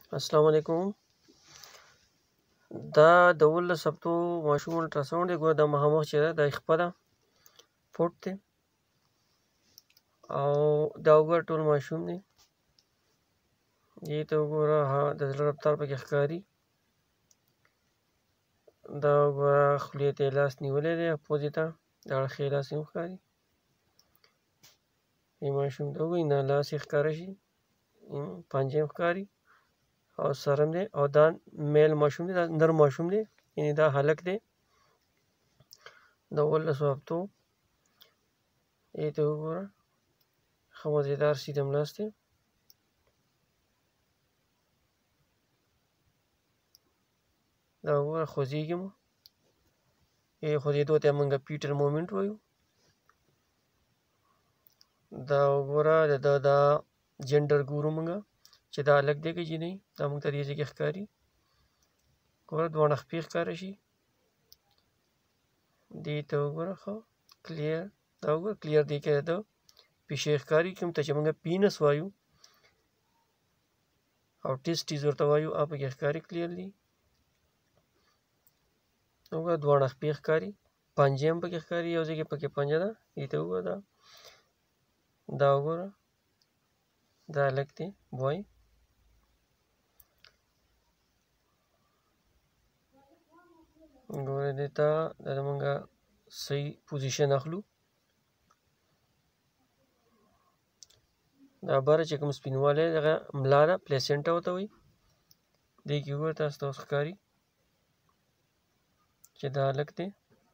السلام علیکم. دا د 18 هفتو ماشوم الټراساونډ دی. ګوره دا مخامخ چې ده دا یې خپه ده، پټ دی، او دا وګوره ټول ماشوم دی. دې ته وګوره د زړه رفتار پکې ښکاري. دا وګوره خولې ته یې لاس نیولی دی، پوزې ته د اړخې لاس هم ښکاري. دې ماشوم ته وګورئ نه لاس یې ښکاره شي، پنجه هم ښکاري او سر هم دی. او دا میل ماشوم دی، دا نر ماشوم دی، یعنې دا هلک دی د 18 هفتو. دې ته وګوره ښه مزېدار سیده ملاس دی. دا وګوره خوځېږي مو، خوځېدو ته یې موږ پیټر مومنټ وایو. دا وګوره د ده دا جنډر ګورو موږ چې دا هلک دی که جینۍ، دا موږ ته دې ځای کې ښکاري. ګوره دواړه خپې ښکاره شي. دې ته وګوره ښه کلیر، دا وګوره کلیر دې کې د پیشۍ ښکاري، کوم ته چې موږ پینس وایو او ټیسټیز ورته وایو، هغه پکې ښکاري کلیرلی. وګوره دواړه خپې ښکاري، پنجې هم پکې ښکاري، یو ځای کې پکې پنجه ده. دې ته وګوره دا وګوره دا هلک دی بوای. ګوره دې ته دا موږ صحیح پوزیشن اخلو. دا بره چې کوم سپینوالی دی هغه ملا ده، پلیسنټا ورته وایي. دې کې وګوره تاسو ته اوس ښکاري چې دا هلک دی.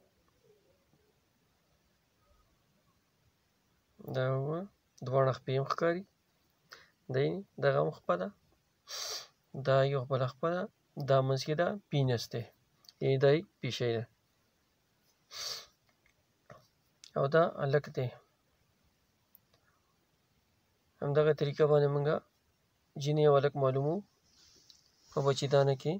دا وګوره دواړه خپې هم ښکاري، دی دغه هم خپه ده، دا یو بله خپه ده، دا منځ کې دا پینس دی، یعنې دا یې پیشۍ ده، او دا هلک دی. همدغه طریقه باندې موږ جینۍ او هلک معلوموو په بچیدانه کې.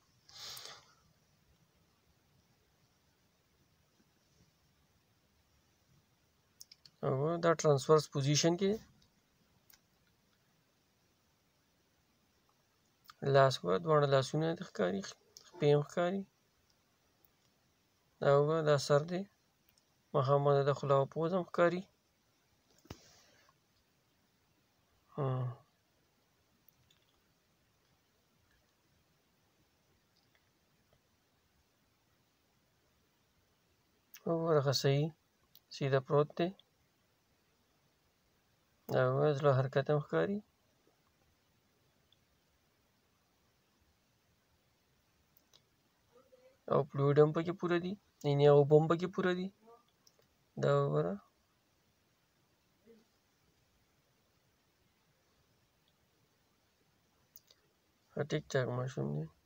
دا ټرانسفرس پوزیشن کې لاس وګوره دواړه لاسونه دې ښکاري، خپې هم ښکاري. دا وګوره دا سر دی، مخامخ د خوله او پوز هم ښکاري. وګوره ښه صحیح سیده پروت دی. دا وګوره زړه حرکت هم ښکاري. او فلویډ هم پکې پوره دي، یعنې اوبه هم پکې پوره دي. دا وګوره ټیک ټاک ماشوم دی.